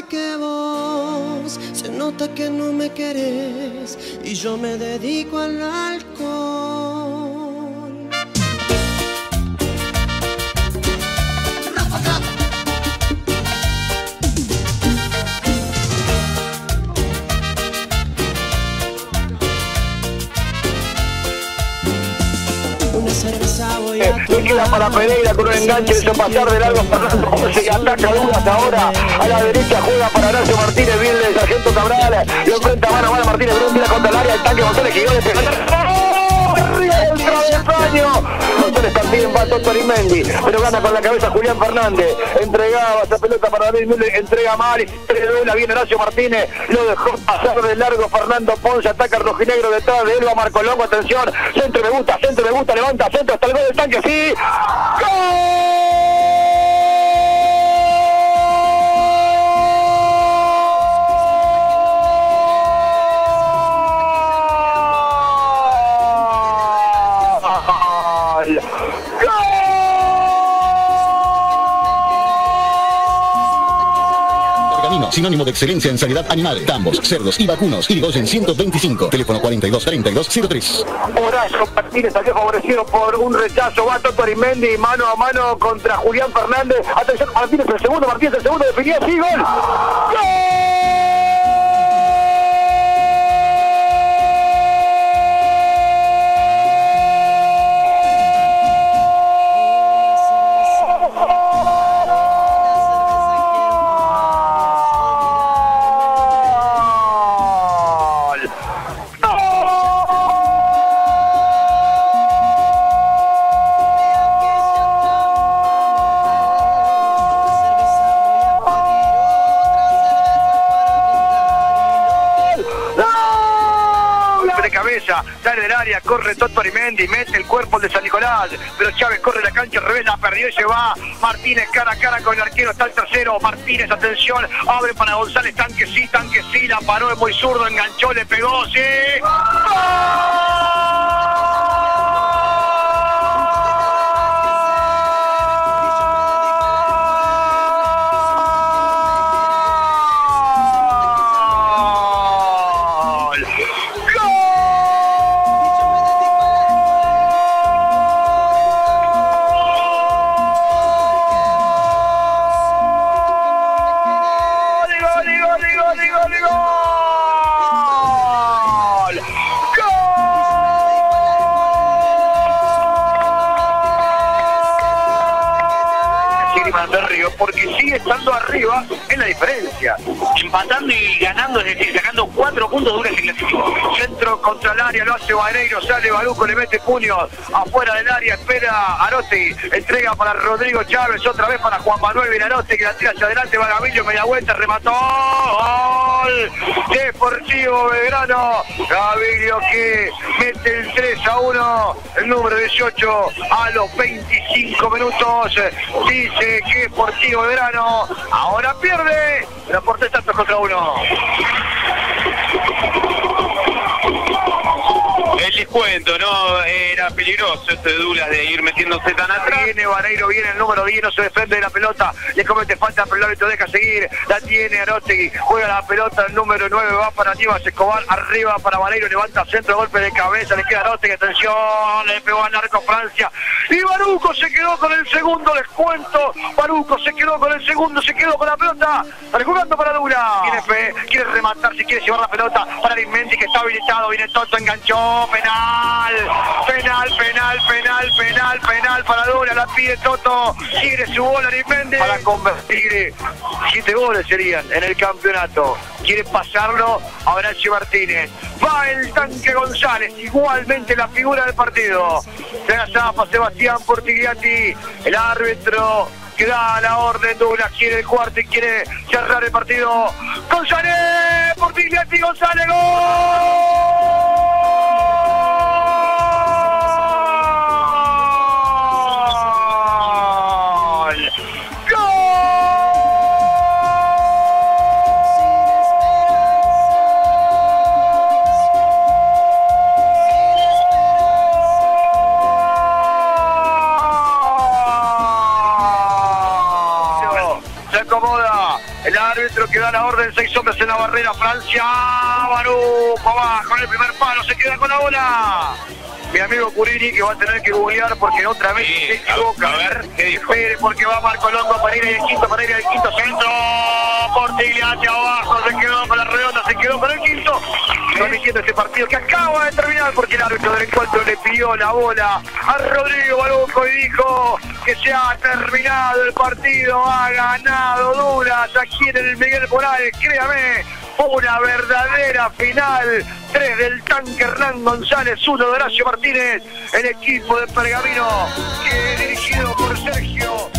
porque vos se nota que no me querés y yo me dedico al alcohol. Le queda para Pereira con un enganche, hizo pasar de largo Fernando José y ataca Dudas ahora. A la derecha juega para Horacio Martínez, viene el sargento Cabral. Lo enfrenta mano a mano Martínez, Bruno tira contra el área, el tanque González Gigones. Arriba del travesaño. González también va Toto Arimendi, pero gana con la cabeza Julián Fernández. Entregaba esa pelota para David Müller, entrega mal y duela bien Horacio Martínez. Lo dejó pasar de largo Fernando Ponce, ataca el rojinegro detrás de él, va Marco Longo, atención. Centro me gusta, levanta, centro hasta el gol del tanque, sí. ¡Gol! Sinónimo de excelencia en sanidad animal, tambos, cerdos y vacunos. Irigoyen 125, teléfono 4232-03. Horacio Martínez salió favorecido por un rechazo. Va Toto Arimendi mano a mano contra Julián Fernández. Atención, Martínez el segundo, definía, sí, gol. ¡Gol! Sale del área, corre Toto Arimendi, mete el cuerpo de San Nicolás, pero Chávez corre la cancha al revés, la perdió y se va. Martínez cara a cara con el arquero, está el tercero. Martínez, atención, abre para González, tanque sí, la paró, es muy zurdo, enganchó, le pegó, sí. ¡Gol! Porque sigue estando arriba en la diferencia, empatando y ganando, es decir, sacando 4 puntos de una clasificación. Centro contra el área, lo hace Vareiro, sale Baruco, le mete puños afuera del área, espera Arosti, entrega para Rodrigo Chávez, otra vez para Juan Manuel Vilaroste, que la tira hacia adelante, va Gavillo, media vuelta, remató, gol Deportivo Belgrano. Gavillo que mete el 3-1, el número 18 a los 25 minutos, dice que Deportivo Belgrano ahora pierde, la Porte Santos contra 1. El descuento, ¿no? Era peligroso esto de Dulas de ir metiéndose tan atrás. Viene Vareiro, viene el número 10, no se defiende de la pelota, le comete falta, pero el árbitro deja seguir, la tiene Arotegui, juega la pelota, el número 9 va para Aníbal Escobar, arriba para Vareiro, levanta centro, golpe de cabeza, le queda Arotegui, atención, le pegó al arco Francia, y Baruco se quedó con el segundo descuento, Baruco se quedó con el segundo, se quedó con la pelota, sale jugando para Dulas, tiene fe, quiere rematar, si quiere llevar la pelota para Arimendi, que está habilitado, viene Toto, enganchó, penal para Dulas, la pide Toto, quiere su gol Arimendi para convertir 7 goles serían en el campeonato, quiere pasarlo a Horacio Martínez, va el tanque González, igualmente la figura del partido, se la zapa Sebastián Portigliatti, el árbitro que da la orden, Douglas quiere el cuarto y quiere cerrar el partido, González, Portigliatti, González, ¡gol! árbitro que da la orden, 6 hombres en la barrera, Francia, Baruco va con el primer palo, se queda con la bola. Mi amigo Curini que va a tener que googlear porque otra vez se equivoca. A ver, que espere porque va Marco Longo, Pereira y el quinto centro. Portiglia hacia abajo, se quedó con la redonda, se quedó con el quinto. Transmitiendo este partido que acaba de terminar porque el árbitro del encuentro le pidió la bola a Rodrigo Baruco y dijo que se ha terminado el partido, ha ganado Duras aquí en el Miguel Morales, créame. Una verdadera final, 3 del tanque Hernán González, 1 de Horacio Martínez, el equipo de Pergamino, que dirigido por Sergio